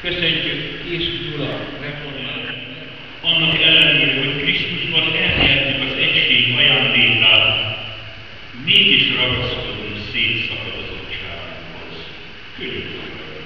Köszöntjük Jézus Ura reformát, annak ellenére, hogy Krisztusban elnyertük az egység ajándékát, mégis ragaszkodunk szétszakadozottságunkhoz. Köszönjük!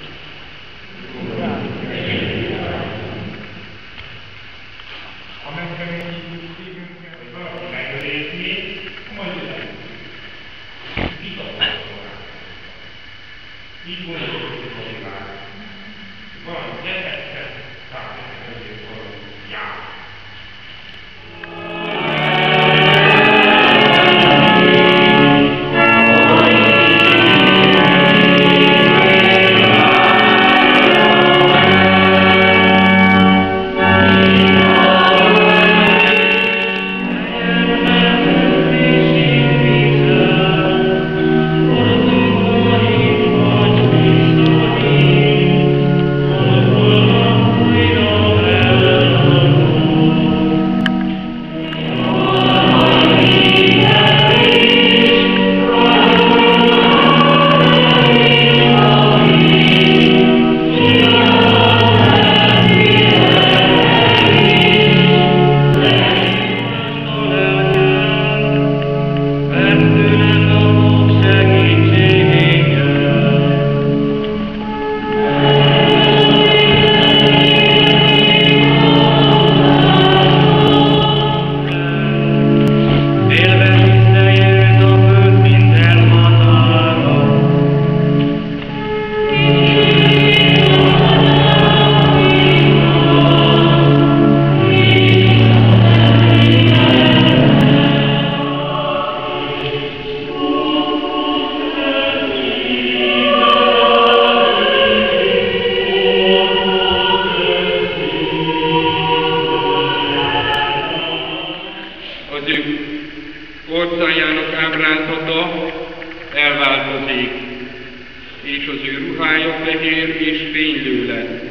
Ha megkeményítjük szívünket, hogy valaki megőrizni, majd jöjjön. Mit akarok? Így gondoljuk, hogy már valami lehetett, tehát ezért valami jár. Orcájának ábrázata elváltozik, és az ő ruhája fehér és fénylő lett.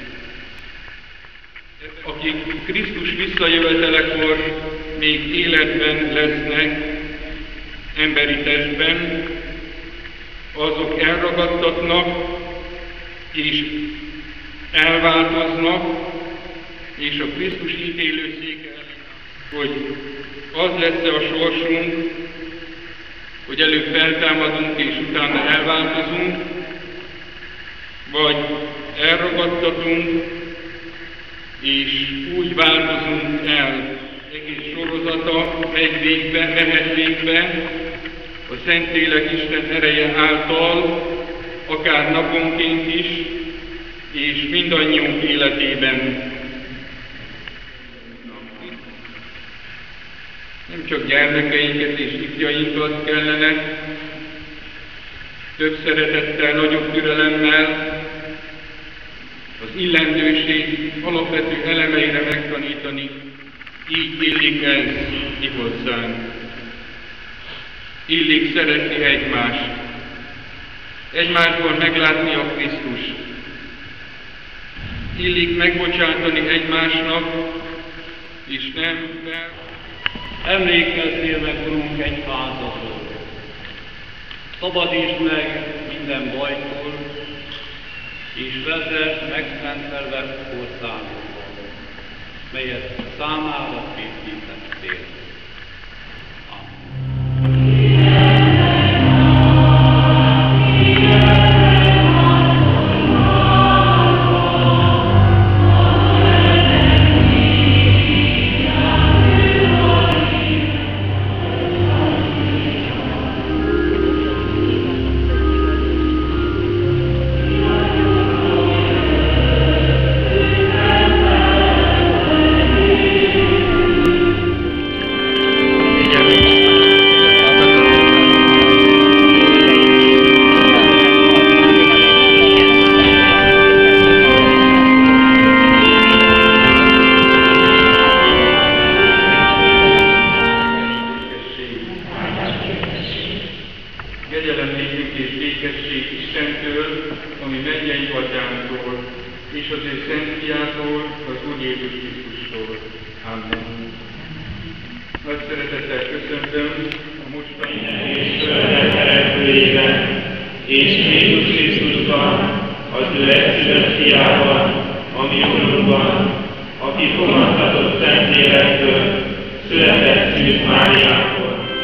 Akik Krisztus visszajövetelekor még életben lesznek, emberi testben, azok elragadtatnak, és elváltoznak, és a Krisztus ítélőszéke, hogy az lesz a sorsunk, hogy előbb feltámadunk és utána elváltozunk, vagy elragadtatunk és úgy változunk el. Egész sorozata mehet végbe a Szentlélek Isten ereje által, akár naponként is, és mindannyiunk életében. Nem csak gyermekeinket és ifjainkat kellene több szeretettel, nagyobb türelemmel az illendőség alapvető elemeire megtanítani, így illik ez mi hozzánk. Illik szeretni egymást, egymásból meglátni a Krisztust. Illik megbocsátani egymásnak, és nem Emlékezzél meg, Urunk, egyházadról. Szabadítsd meg minden bajtól, és vezess megszentelve országokba, melyet számára készítettél. Kegyelemnékünk és békesség Istentől, ami mennyei Atyánktól, és az ő Szent Fiától, az Úr Jézus Krisztustól. Amen. Nagy szeretettel köszöntöm a mostani és települében, és Jézus Krisztusban, az ő egyszülött fiával, ami Urunkban, aki fogantatott Szentlélektől, született Szűz Máriától.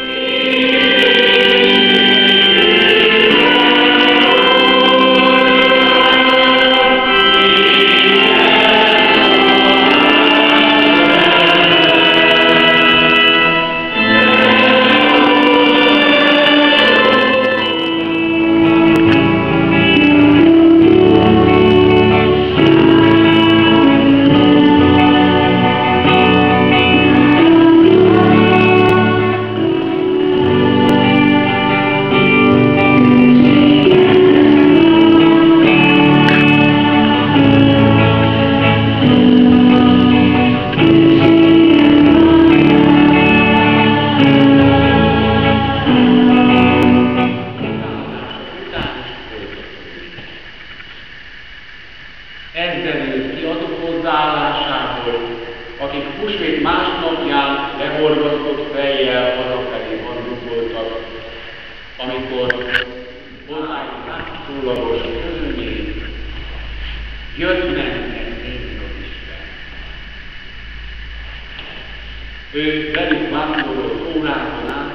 Ő velük vándorolt órákon át,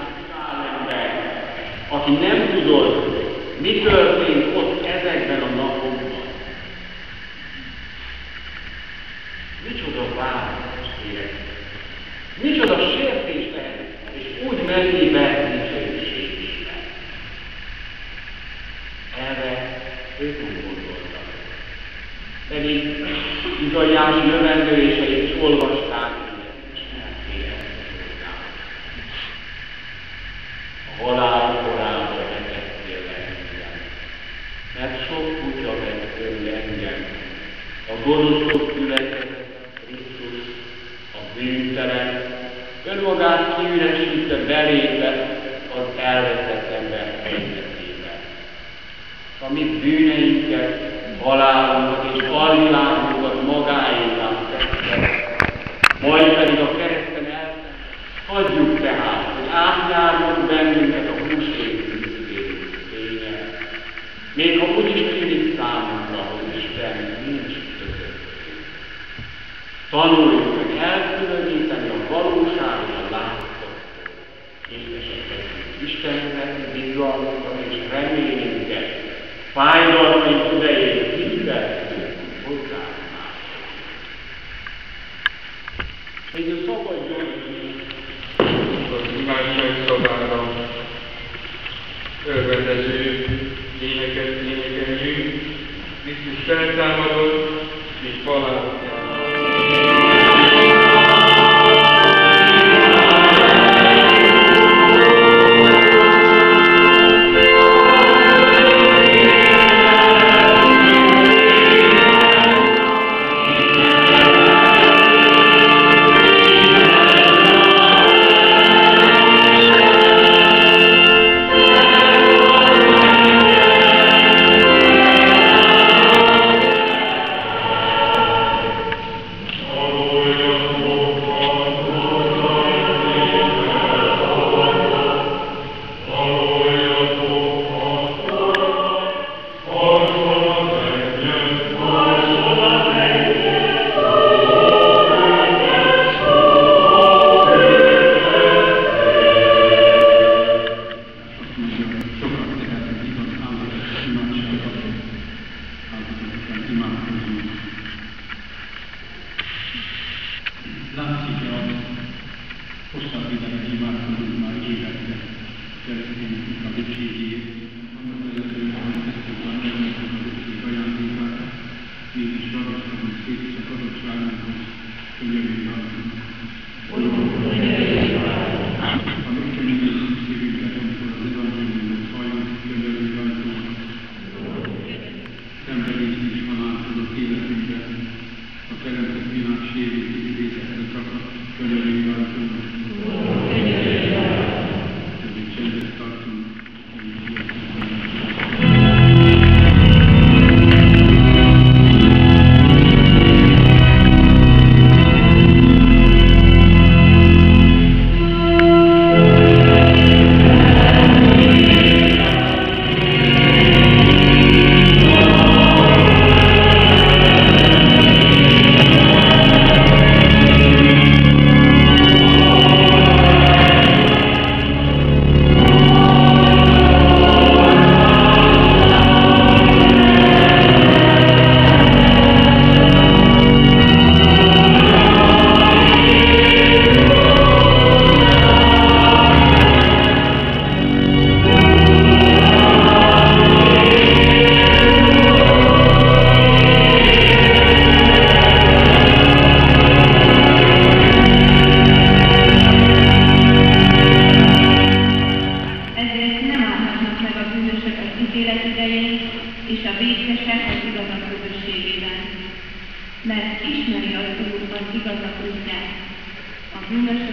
aki nem tudod, mi történt ott ezekben a napokban. Micsoda választásérek, micsoda sértés lehet, és úgy menni be dicsőségében. Erre ők nem gondoltak. Pedig Izaiás növendőéseit is olvasták, halál korába vetettél engem, mert sok kutya vett körül engem, a gonoszok gyülekezet, Krisztus, a bűntelen, önmagát kiüresítve belépett az elveszett ember helyzetébe. A mi bűneinket, halálunkat és alvilágunkat magáévá tette, majd pedig a kereszten eltett. Hagyjuk tehát, hogy átjárjon bennünket a húsvét fénye, még ha úgy is tűnik számunkra, hogy Isten nincs közöttünk. Tanuljuk meg elkülöníteni a valóság és a látszatot, és esetleg Istennek bizalmunkat és reményünket, fájdalmaink idején hiszteltünk hozzáadnál. Így szabadjon az imádság szavára örvendező éneket énekeljünk. Krisztus feltámadott, mint halál.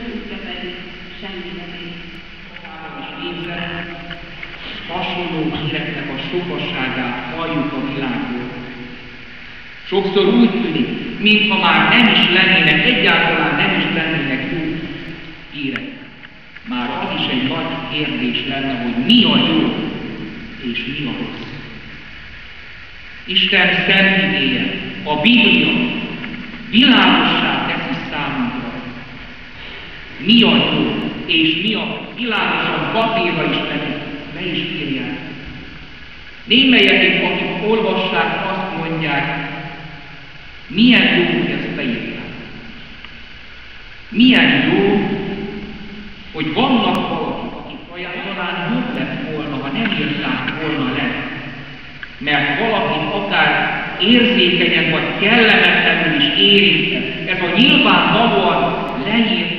őszinte pedig semmi nem ér. Hasonló híreknek a sokasságát halljuk a világból. Sokszor úgy tűnik, mintha már nem is lennének, egyáltalán nem is lennének jó hírek. Már az is egy nagy kérdés lenne, hogy mi a jó és mi a rossz. Isten szent igéje, a Biblia világossá teszi számunkra, mi a jó és mi a világosabb papírra is le is írják. Némelyedik, akik olvassák, azt mondják, milyen jó, hogy ezt beírták. Milyen jó, hogy vannak valakik, akik talán jobb lett volna, ha nem írták volna le. Mert valakit akár érzékenyen vagy kellemetlenül is érintett. Ez a nyilvánvalóan leírt